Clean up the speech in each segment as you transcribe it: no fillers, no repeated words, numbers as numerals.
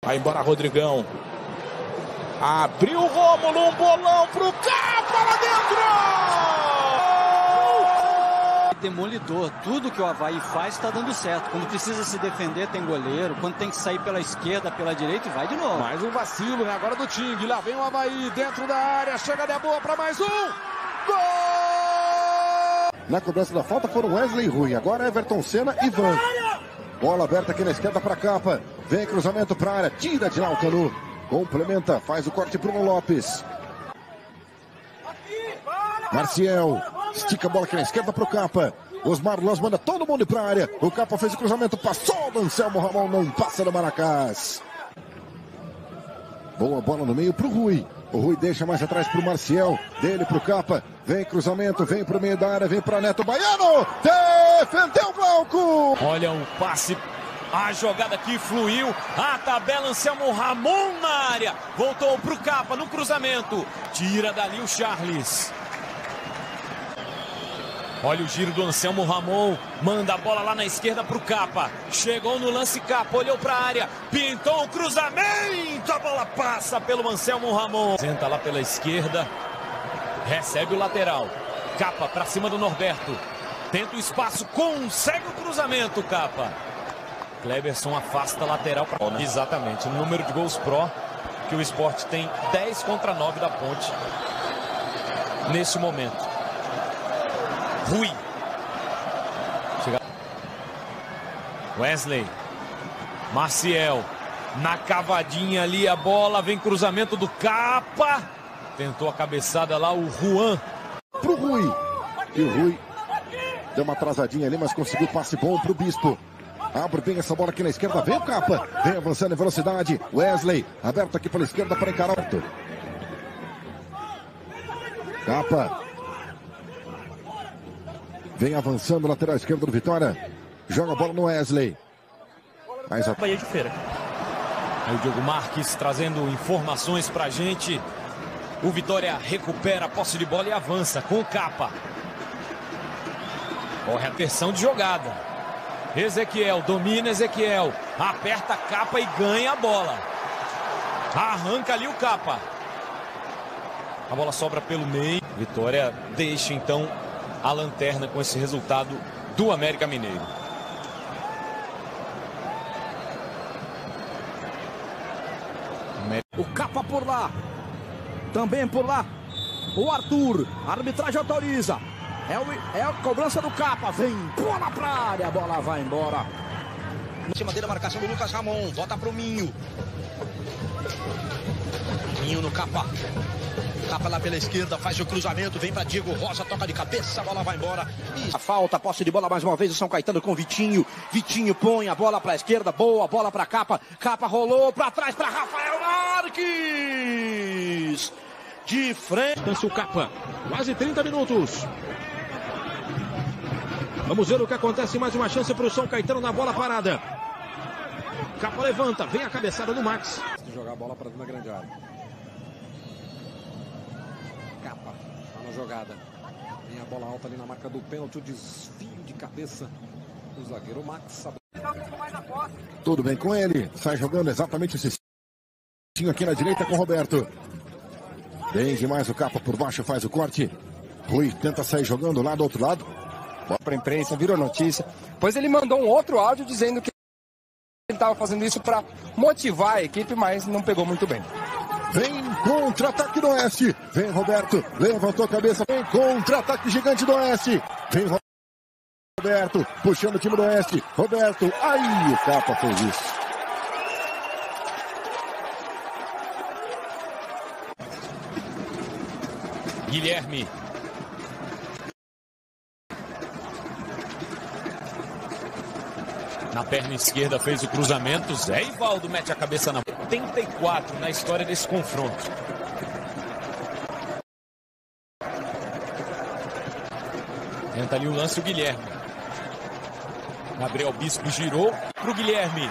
Vai embora Rodrigão. Abriu o Rômulo, um bolão pro Capa lá dentro! Demolidor, tudo que o Avaí faz está dando certo. Quando precisa se defender tem goleiro, quando tem que sair pela esquerda, pela direita vai de novo. Mais um vacilo, né? Agora do Ting, lá vem o Avaí dentro da área, chega de boa para mais um, gol! Na cobrança da falta foram Wesley e Rui, agora Everton Senna e Ivan. Bola aberta aqui na esquerda para Capa, vem cruzamento para a área, tira de lá o Canu, complementa, faz o corte Bruno Lopes. Marcial, estica a bola aqui na esquerda para o Capa. Osmar Loz manda todo mundo para a área. O Capa fez o cruzamento, passou do Anselmo Ramon, não passa do Maracás. Boa bola no meio para o Rui. O Rui deixa mais atrás para o Marcial. Dele para o Capa. Vem cruzamento, vem para o meio da área, vem para Neto Baiano. Defendeu o Glauco. Olha o passe. A jogada aqui fluiu, a tabela Anselmo Ramon na área, voltou para o Capa no cruzamento, tira dali o Charles. Olha o giro do Anselmo Ramon, manda a bola lá na esquerda para o Capa, chegou no lance Capa, olhou para a área, pintou o cruzamento, a bola passa pelo Anselmo Ramon. Senta lá pela esquerda, recebe o lateral, Capa para cima do Norberto, tenta o espaço, consegue o cruzamento, Capa. Cleberson afasta a lateral para... Exatamente, o número de gols pró que o Sport tem 10 contra 9 da Ponte neste momento. Rui. Chega... Wesley. Marcial. Na cavadinha ali a bola, vem cruzamento do Capa. Tentou a cabeçada lá o Juan. Pro Rui. E o Rui deu uma atrasadinha ali, mas conseguiu passe bom pro Bispo. Abre bem essa bola aqui na esquerda, vem o Capa, vem avançando em velocidade, Wesley, aberto aqui pela esquerda para encarar. Capa, vem avançando, lateral esquerdo do Vitória, joga a bola no Wesley. Mais a... Bahia de Feira. Aí o Diogo Marques trazendo informações pra gente. O Vitória recupera a posse de bola e avança com o Capa. Corre a terção de jogada. Ezequiel, domina Ezequiel, aperta a Capa e ganha a bola. Arranca ali o Capa. A bola sobra pelo meio. Vitória deixa então a lanterna com esse resultado do América Mineiro. O Capa por lá. Também por lá. O Arthur. A arbitragem autoriza. É a cobrança do Capa, vem, bola pra área, a bola vai embora. Em cima dele a marcação do Lucas Ramon, volta pro Minho. Minho no Capa. Capa lá pela esquerda, faz o cruzamento, vem pra Diego Rosa, toca de cabeça, a bola vai embora. E... a falta, posse de bola mais uma vez o São Caetano com Vitinho. Vitinho põe a bola pra esquerda, boa bola pra Capa. Capa rolou pra trás pra Rafael Marques. De frente. Descansa o Capa, quase 30 minutos. Vamos ver o que acontece, mais uma chance para o São Caetano na bola parada. Capa levanta, vem a cabeçada do Max. Jogar a bola para dentro da grande área. Capa, tá na jogada. Vem a bola alta ali na marca do pênalti, o desvio de cabeça do zagueiro Max. Tudo bem com ele, sai jogando exatamente esse aqui na direita com o Roberto. Bem demais o Capa por baixo, faz o corte. Rui tenta sair jogando lá do outro lado. Para a imprensa, virou notícia. Pois ele mandou um outro áudio dizendo que ele estava fazendo isso para motivar a equipe, mas não pegou muito bem. Vem contra-ataque do Oeste. Vem Roberto, levantou a cabeça. Vem contra-ataque gigante do Oeste. Vem Roberto, puxando o time do Oeste. Roberto, aí o Capa fez isso. Guilherme. Na perna esquerda fez o cruzamento. Zé Ivaldo mete a cabeça na 84 na história desse confronto. Tenta ali o lance o Guilherme. Gabriel Bispo girou pro Guilherme.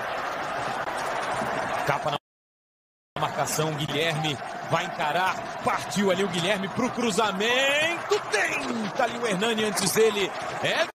Capa na marcação, Guilherme vai encarar. Partiu ali o Guilherme pro cruzamento. Tenta ali o Hernani antes dele.